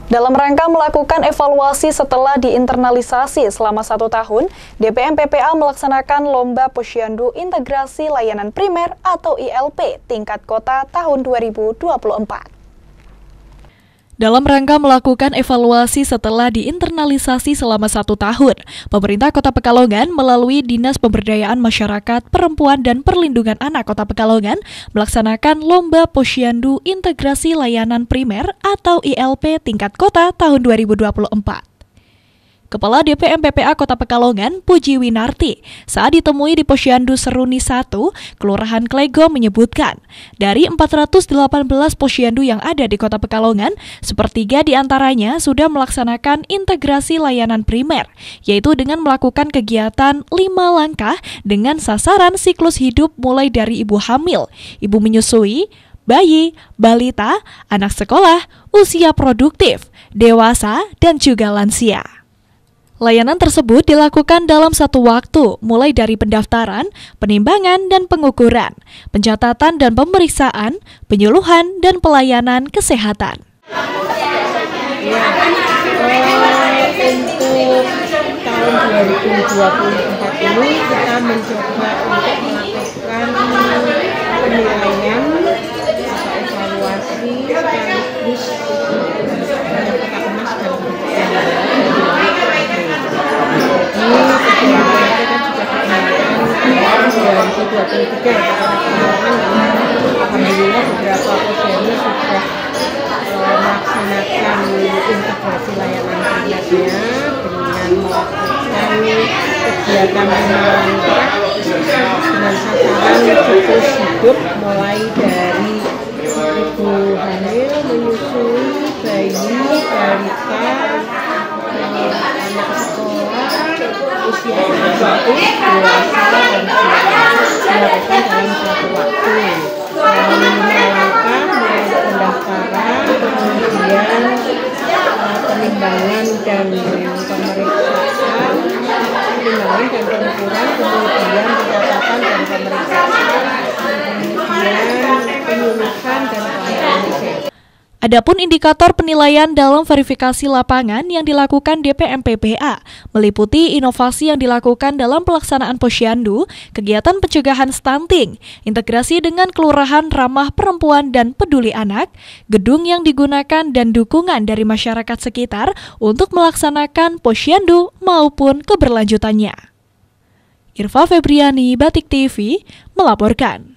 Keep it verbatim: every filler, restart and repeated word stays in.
Dalam rangka melakukan evaluasi setelah diinternalisasi selama satu tahun, D P M P P A melaksanakan Lomba Posyandu Integrasi Layanan Primer atau I L P tingkat kota tahun dua ribu dua puluh empat. Dalam rangka melakukan evaluasi setelah diinternalisasi selama satu tahun, pemerintah Kota Pekalongan melalui Dinas Pemberdayaan Masyarakat Perempuan dan Perlindungan Anak Kota Pekalongan melaksanakan Lomba Posyandu Integrasi Layanan Primer atau I L P tingkat kota tahun dua ribu dua puluh empat. Kepala D P M P P A Kota Pekalongan, Puji Winarti, saat ditemui di Posyandu Seruni satu, Kelurahan Klego menyebutkan, dari empat ratus delapan belas posyandu yang ada di Kota Pekalongan, sepertiga di antaranya sudah melaksanakan integrasi layanan primer, yaitu dengan melakukan kegiatan lima langkah dengan sasaran siklus hidup mulai dari ibu hamil, ibu menyusui, bayi, balita, anak sekolah, usia produktif, dewasa, dan juga lansia. Layanan tersebut dilakukan dalam satu waktu, mulai dari pendaftaran, penimbangan dan pengukuran, pencatatan dan pemeriksaan, penyuluhan dan pelayanan kesehatan. Ya, uh, untuk tahun dua ribu dua puluh empat ini kita mencoba untuk melakukan penilaian atau evaluasi sekaligus kita kemas dalam dua ribu dua puluh tiga alhamdulillah beberapa posyandu sudah uh, melaksanakan integrasi layanan primernya dengan melakukan kegiatan lima langkah dengan sasaran siklus hidup mulai dari ibu hamil, menyusui, bayi, balita, anak sekolah, usia produktif, dewasa, dan dilakukan dalam satu waktu. Lima langkah mulai pendaftaran, kemudian penimbangan dan pemeriksaan, penimbangan dan pengukuran, kemudian pencatatan dan pemeriksaan, kemudian penyuluhan dan pelayanan kesehatan. Adapun indikator penilaian dalam verifikasi lapangan yang dilakukan D P M P P A meliputi inovasi yang dilakukan dalam pelaksanaan posyandu, kegiatan pencegahan stunting, integrasi dengan kelurahan ramah perempuan dan peduli anak, gedung yang digunakan dan dukungan dari masyarakat sekitar untuk melaksanakan posyandu maupun keberlanjutannya. Irva Febriani, Batik T V, melaporkan.